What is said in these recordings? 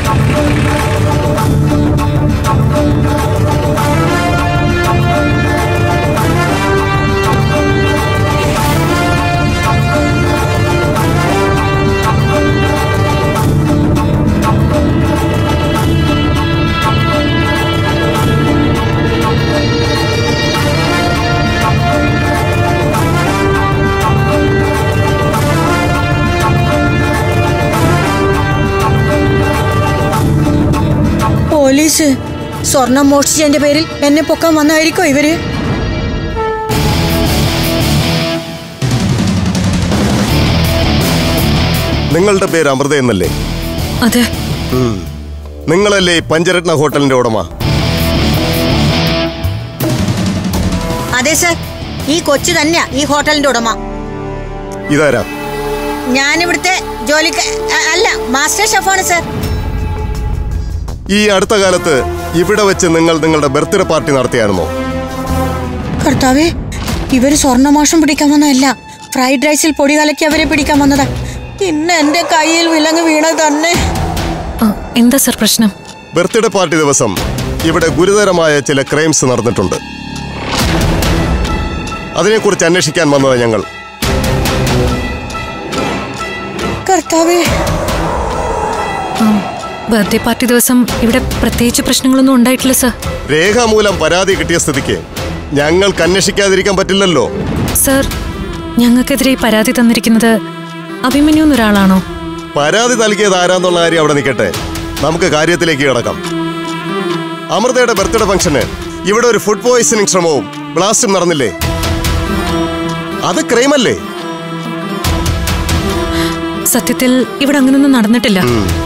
Police സ്വർണം മോഷ്ടിച്ചതിന്റെ പേരിൽ എന്നെ പൊക്കാൻ വന്നായിരിക്കോ ഇവര്? നിങ്ങളുടെ പേര് അമൃത എന്നല്ലേ? അതെ. നിങ്ങളല്ലേ പഞ്ചരത്ന ഹോട്ടലിന്റെ ഉടമ? അതെ സർ, ഈ കൊച്ചു തന്നെയാ ഈ ഹോട്ടലിന്റെ ഉടമ. ഇതാരാ? ഞാനിവിടുത്തെ ജോലിക്ക് അല്ല, മാസ്റ്റർ ഷെഫാണ് സർ. ഈ അടുത്ത കാലത്ത് ഇവിടെ വെച്ച് നിങ്ങൾ നിങ്ങളുടെ ബർത്ത്ഡേ പാർട്ടി നടത്തിയായിരുന്നോ? കർത്താവേ, ഇവര് സ്വർണ്ണമോഷണം പിടിക്കാൻ വന്നതല്ല, ഫ്രൈഡ് റൈസിൽ പൊടി കലക്കി അവരെ പിടിക്കാൻ വന്നതാ. ഇന്ന് എന്റെ കയ്യിൽ വിലങ്ങ് വീണത് തന്നെ. എന്താ സർ പ്രശ്നം? ബർത്ത്ഡേ പാർട്ടി ദിവസം ഇവിടെ ഗുരുതരമായ ചില ക്രൈംസ് നടന്നിട്ടുണ്ട്. അതിനെക്കുറിച്ച് അന്വേഷിക്കാൻ വന്നതാ ഞങ്ങൾ. കർത്താവേ, ബർത്ത്ഡേ പാർട്ടി ദിവസം ഇവിടെ പ്രത്യേകിച്ച് പ്രശ്നങ്ങളൊന്നും ഉണ്ടായിട്ടില്ല സർ. രേഖാമൂലം പരാതി കിട്ടിയ സ്ഥിതിക്ക് ഞങ്ങൾക്ക് അന്വേഷിക്കാതിരിക്കാൻ പറ്റില്ലല്ലോ. സർ, ഞങ്ങൾക്കെതിരെ പരാതി തന്നിരിക്കുന്നത് അഭിമന്യു എന്നൊരാളാണോ? പരാതി നൽകിയത് ആരാന്നുള്ള കാര്യം അവിടെ നിൽക്കട്ടെ, നമുക്ക് കാര്യത്തിലേക്ക് കിടക്കാം. അമൃതയുടെ ബർത്ത്ഡേ ഫംഗ്ഷന് ഇവിടെ ഒരു ഫുഡ് പോയിസണിംഗ് ശ്രമവും ബ്ലാസ്റ്റും നടന്നില്ലേ? അത് ക്രൈമല്ലേ? സത്യത്തിൽ ഇവിടെ അങ്ങനൊന്നും നടന്നിട്ടില്ല.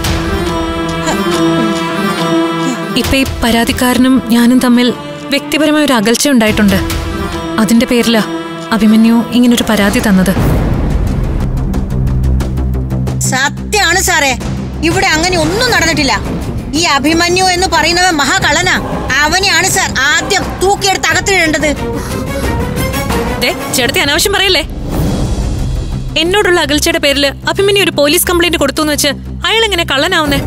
ഇപ്പൊ ഈ പരാതിക്കാരനും ഞാനും തമ്മിൽ വ്യക്തിപരമായ ഒരു അകൽച്ച ഉണ്ടായിട്ടുണ്ട്. അതിന്റെ പേരിലാ അഭിമന്യു ഇങ്ങനൊരു പരാതി തന്നത്. സത്യാണ് സാറേ, ഇവിടെ അങ്ങനെ ഒന്നും നടന്നിട്ടില്ല. ഈ അഭിമന്യു എന്ന് പറയുന്നവൻ മഹാകള്ളനാ. അവനെയാണ് സാർ ആദ്യം തൂക്കിയെടുത്ത് അകത്തിടേണ്ടത്. ചേട്ടത്തി അനാവശ്യം പറയല്ലേ. എന്നോടുള്ള അകൽച്ചയുടെ പേരില് അഭിമന്യു ഒരു പോലീസ് കംപ്ലൈന്റ് കൊടുത്തു എന്ന് വെച്ച് അയാൾ എങ്ങനെ കള്ളനാവുന്നേ?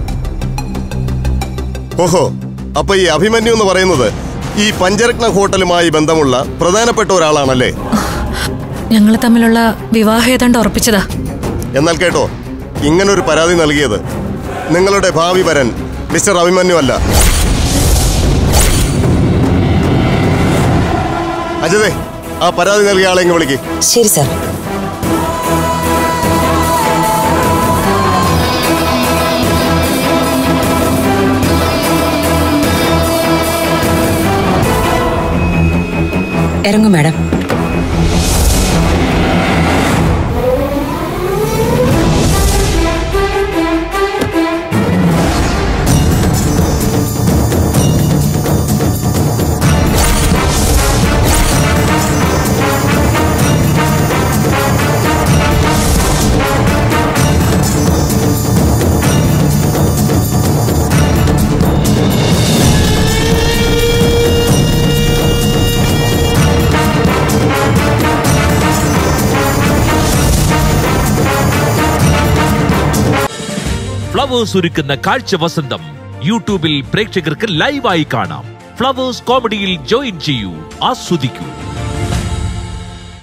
ഓഹോ, അപ്പൊ ഈ അഭിമന്യു എന്ന് പറയുന്നത് ഈ പഞ്ചരത്ന ഹോട്ടലുമായി ബന്ധമുള്ള പ്രധാനപ്പെട്ട ഒരാളാണല്ലേ? ഞങ്ങൾ തമ്മിലുള്ള വിവാഹം ഏതാണ്ട് ഉറപ്പിച്ചതാ. എന്നാൽ കേട്ടോ, ഇങ്ങനൊരു പരാതി നൽകിയത് നിങ്ങളുടെ ഭാവി വരൻ മിസ്റ്റർ അഭിമന്യു അല്ല. അജയേ, ആ പരാതി നൽകിയ ആളെ ഇങ്ങ് വിളിക്ക്. ശരി സാർ. ഇറങ്ങും മാഡം. ഫ്ലവേഴ്സ് ഒരുക്കുന്ന കാഴ്ച വസന്തം യൂട്യൂബിൽ പ്രേക്ഷകർക്ക് ലൈവായി കാണാം. ഫ്ലവേഴ്സ് കോമഡിയിൽ ജോയിൻ ചെയ്യൂ, ആസ്വദിക്കൂ.